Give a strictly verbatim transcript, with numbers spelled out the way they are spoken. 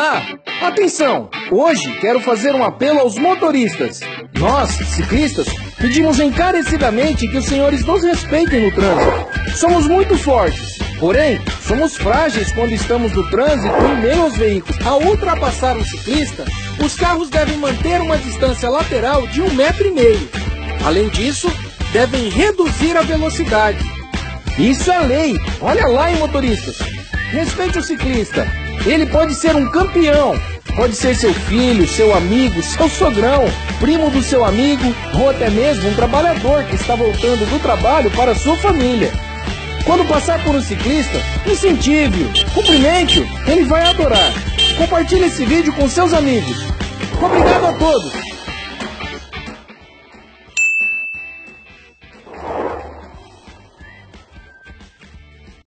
Olá! Atenção! Hoje quero fazer um apelo aos motoristas. Nós, ciclistas, pedimos encarecidamente que os senhores nos respeitem no trânsito. Somos muito fortes, porém, somos frágeis quando estamos no trânsito em meio aos veículos. Ao ultrapassar um ciclista, os carros devem manter uma distância lateral de um metro e meio. Além disso, devem reduzir a velocidade. Isso é lei! Olha lá, hein, motoristas! Respeite o ciclista. Ele pode ser um campeão. Pode ser seu filho, seu amigo, seu sogrão, primo do seu amigo, ou até mesmo um trabalhador que está voltando do trabalho para sua família. Quando passar por um ciclista, incentive-o, cumprimente-o, ele vai adorar. Compartilhe esse vídeo com seus amigos. Obrigado a todos!